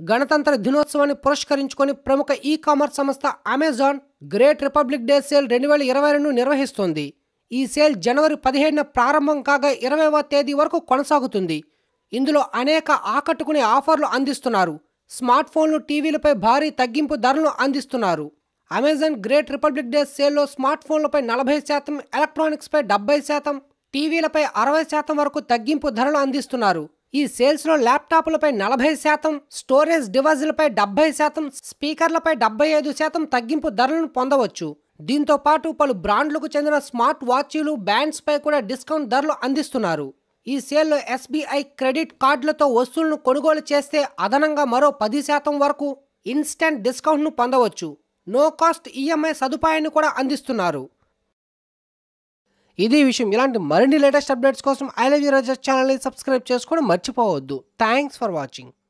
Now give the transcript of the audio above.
గణతంత్ర దినోత్సవాన్ని పురస్కరించుకొని ప్రముఖ ఈ-కామర్స్ సంస్థ Amazon great republic day sale 2022 నిర్వహిస్తోంది. ఈ సేల్ జనవరి 17న ప్రారంభం కాగా 20వ తేదీ వరకు కొనసాగుతుంది. ఇందులో అనేక ఆకట్టుకునే ఆఫర్లు అందిస్తున్నారు. స్మార్ట్ ఫోన్లు, టీవీలపై భారీ తగ్గింపు ధరలను అందిస్తున్నారు. అమెజాన్ గ్రేట్ రిపబ్లిక్ డే సేల్లో స్మార్ట్ ఫోన్లపై 40%, ఎలక్ట్రానిక్స్పై 70%, టీవీలపై 60% వరకు తగ్గింపు ధరలు అందిస్తున్నారు. ఈ సేల్స్లో ల్యాప్టాప్లపై 40%, స్టోరేజ్ డివైజులపై 70%, స్పీకర్లపై 75% తగ్గింపు ధరలను పొందవచ్చు. దీంతో పాటు పలు బ్రాండ్లకు చెందిన స్మార్ట్ వాచీలు, బ్యాండ్స్పై కూడా డిస్కౌంట్ ధరలు అందిస్తున్నారు. ఈ సేల్లో ఎస్బీఐ క్రెడిట్ కార్డులతో వస్తువులను కొనుగోలు చేస్తే అదనంగా మరో 10% వరకు ఇన్స్టెంట్ డిస్కౌంట్ను పొందవచ్చు. నో కాస్ట్ ఈఎంఐ సదుపాయాన్ని కూడా అందిస్తున్నారు. ఇది విషయం. ఇలాంటి మరిన్ని లేటెస్ట్ అప్డేట్స్ కోసం ఐ లవ్ యూ రజత్ ఛానల్ని సబ్స్క్రైబ్ చేసుకోవడం మర్చిపోవద్దు. Thanks for watching.